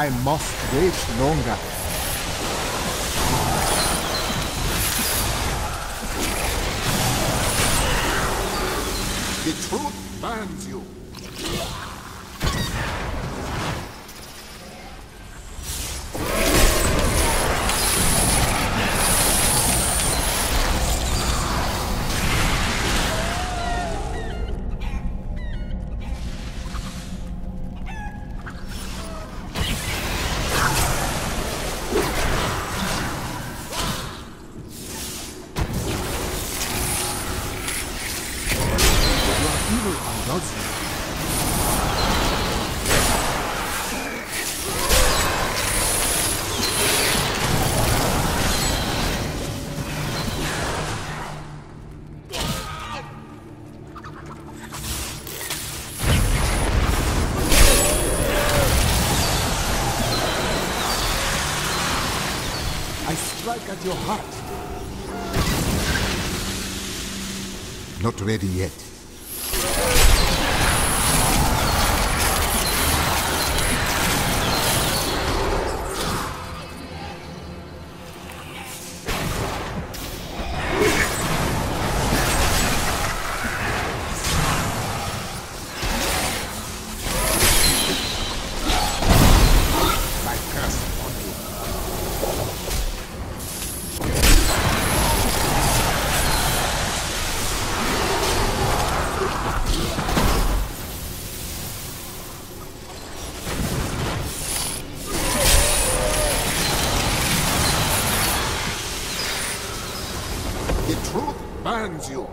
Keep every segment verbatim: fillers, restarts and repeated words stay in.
I must wait longer. The truth burns you. I strike at your heart. Not ready yet. The truth burns you.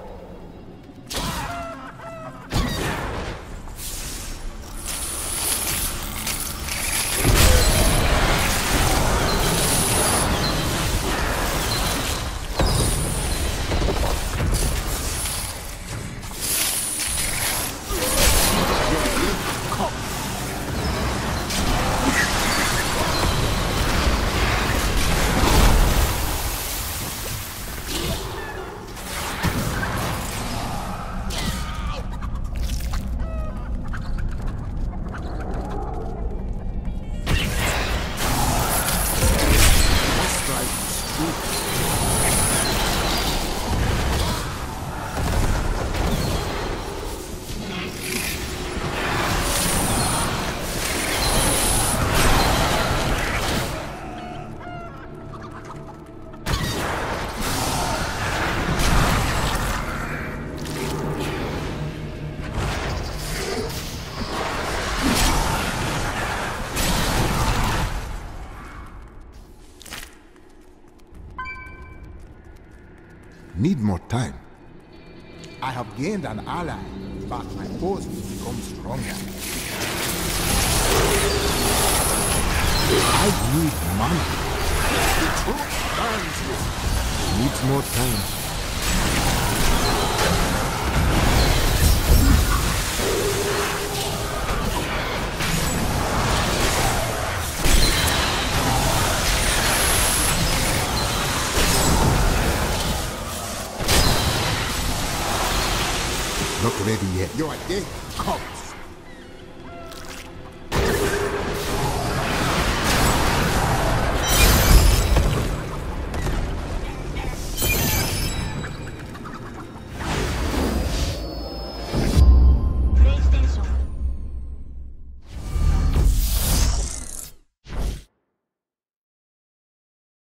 Need more time. I have gained an ally, but my foes will become stronger. I need mana. The truth burns you. Needs more time. Not ready yet. Your day comes.